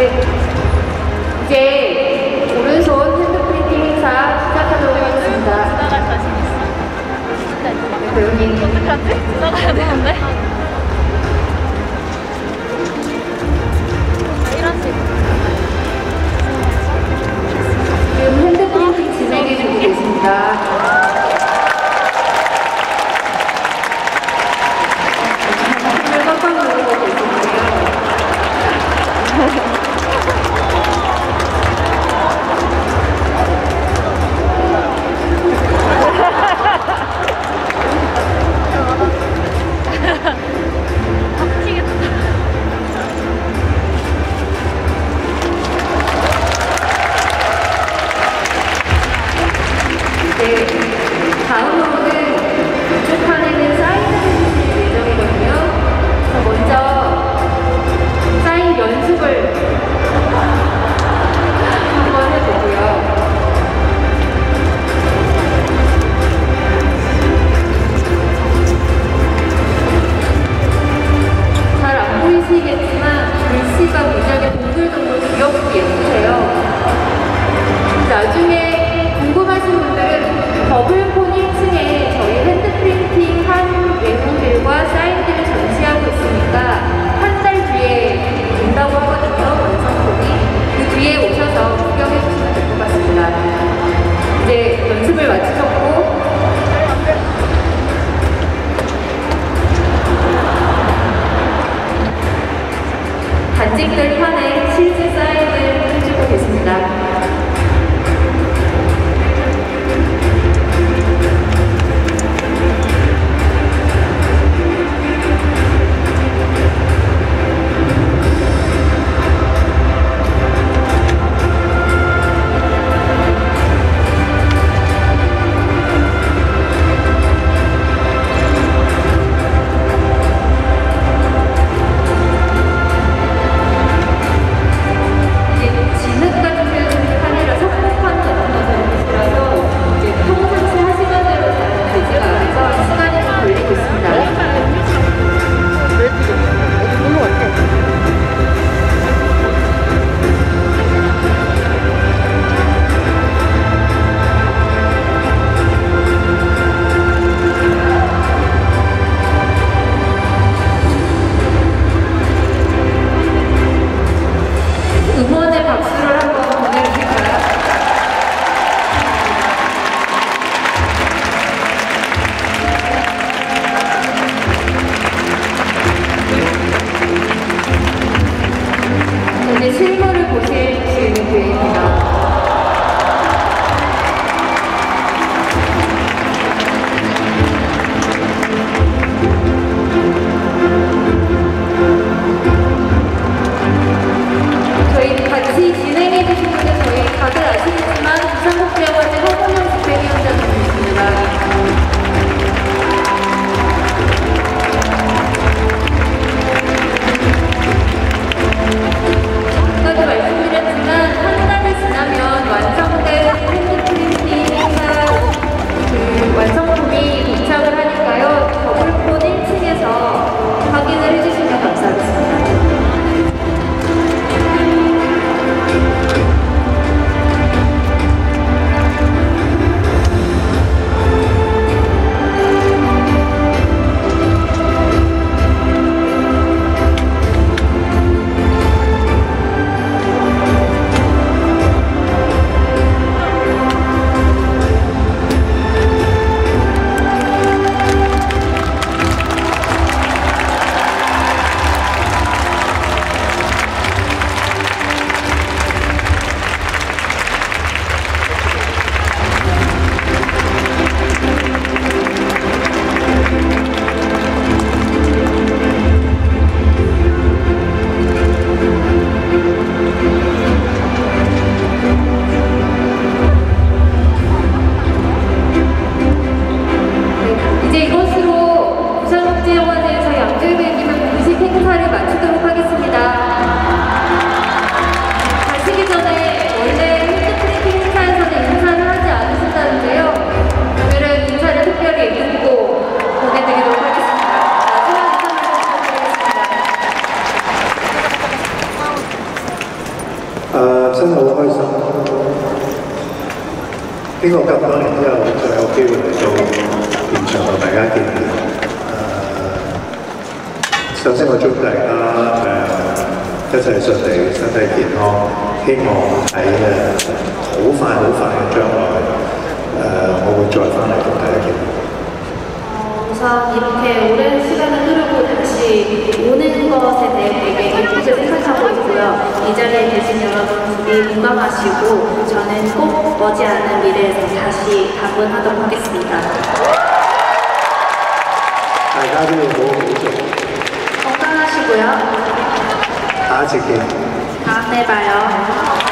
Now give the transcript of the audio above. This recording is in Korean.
네. 이제 오른손 핸드프린팅 행사 시작하도록 하겠습니다. 지나갈 자신 있어. 조용히. 어떡하지? 지나가야 되는데? 이런 식으로. 지금 핸드프린팅 진행해주고 계십니다. 힘을 꽉꽉 누르고 계시고요. 네, 다음으로는 이쪽 판에는 사인을 해주실 예정이거든요. 그래서 먼저 사인 연습을 한번 해보고요. 잘 안 보이시겠지만 글씨가 무지하게 동글동글 귀엽고 예쁘세요. 나중에 궁금하신 분들은 더블폰 1층에 저희 핸드프린팅 한 메모들과 사인들을 전시하고 있으니까 한 달 뒤에 온다고 하거든요. 완성본이. 그 뒤에 오셔서 구경해 주시면 될 것 같습니다. 이제 연습을 마치셨고 간직들 판에 실제 사인을 해주고 계십니다. 응원의 박수를 한번 보내주실까요? 이제 실물을 보실 수 있는 기회입니다. 저희 같이 진행해 주신 분은 저희 다들 아시겠지만 부산국제영화제 허공영 집행위원장님이십니다. 아까도 말씀드렸지만 한 달이 지나면 완성된 핸드프린팅 행사 완성품이 도착을 하니까요. 더블폰 1층에서 확인을 해주시면 감사하겠습니다. 真係好開心，經過咁多年之後，再有機會嚟到現場同大家見面。首先我祝大家一切順利，身體健康。希望喺好快嘅將來，我會再翻嚟同大家見面。 우선 이렇게 오랜 시간이 흐르고 다시 오는 것에 대해 되게 기쁘게 생각하고 있고요. 이 자리에 계신 여러분들이 건강하시고 저는 꼭 머지않은 미래에서 다시 방문하도록 하겠습니다. 大家都要好好做， 건강하시고요. 下一次見。 다음에 봐요.